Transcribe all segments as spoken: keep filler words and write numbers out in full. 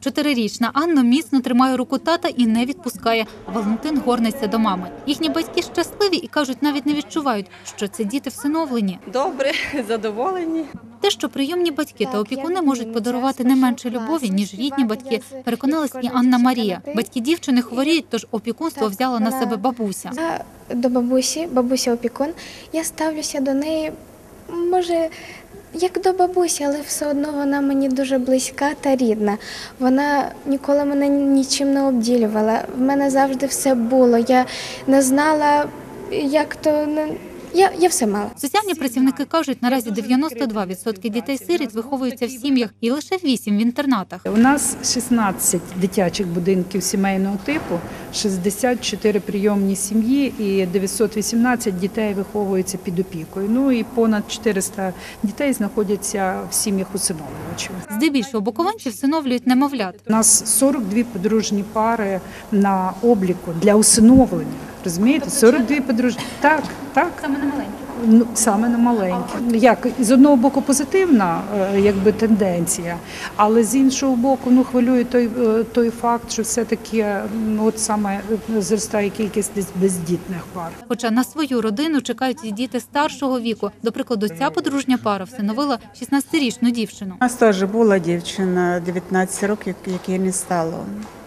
Чотирирічна Анна міцно тримає руку тата і не відпускає. Валентин горниться до мами. Їхні батьки щасливі і, кажуть, навіть не відчувають, що це діти всиновлені. Добре, задоволені. Те, що прийомні батьки та опікуни можуть подарувати не менше любові, ніж рідні батьки, переконалась і Анна Марія. Батьки дівчини хворіють, тож опікунство взяла на себе бабуся. Я до бабусі, бабуся опікун, я ставлюся до неї, може, як до бабусі, але все одно вона мені дуже близька та рідна. Вона ніколи мене нічим не обділювала. В мене завжди все було. Я не знала, як то... Я, я все мала. Соціальні працівники кажуть, наразі дев'яносто два відсотки дітей-сиріт виховуються в сім'ях і лише вісім в інтернатах. У нас шістнадцять дитячих будинків сімейного типу, шістдесят чотири прийомні сім'ї і дев'ятсот вісімнадцять дітей виховуються під опікою. Ну і понад чотириста дітей знаходяться в сім'ях усиновлювачів. Здебільшого буковинці всиновлюють немовлят. У нас сорок дві подружні пари на обліку для усиновлення. Розумієте? сорок дві подружні. Так, так. Саме на маленькі? Ну, саме на маленькі. Як, з одного боку позитивна якби, тенденція, але з іншого боку ну, хвилює той, той факт, що все-таки ну, от саме зростає кількість бездітних пар. Хоча на свою родину чекають і діти старшого віку. До прикладу, ця подружня пара всиновила шістнадцятирічну дівчину. У нас теж була дівчина дев'ятнадцять років, якій не стало.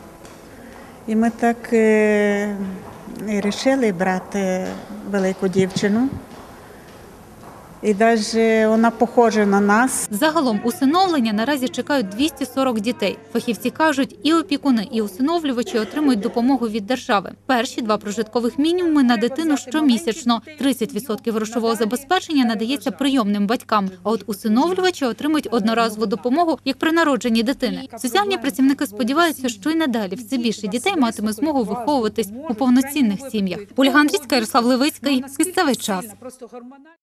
І ми так е, вирішили брати велику дівчину. І навіть вона похожа на нас. Загалом усиновлення наразі чекають двісті сорок дітей. Фахівці кажуть, і опікуни, і усиновлювачі отримують допомогу від держави. Перші два прожиткових мінімуми на дитину щомісячно. тридцять відсотків грошового забезпечення надається прийомним батькам, а от усиновлювачі отримують одноразову допомогу, як при народженні дитини. Соціальні працівники сподіваються, що й надалі все більше дітей матиме змогу виховуватись у повноцінних сім'ях. Ольга Андрійська, Ярослав Левицький. Місцевий час.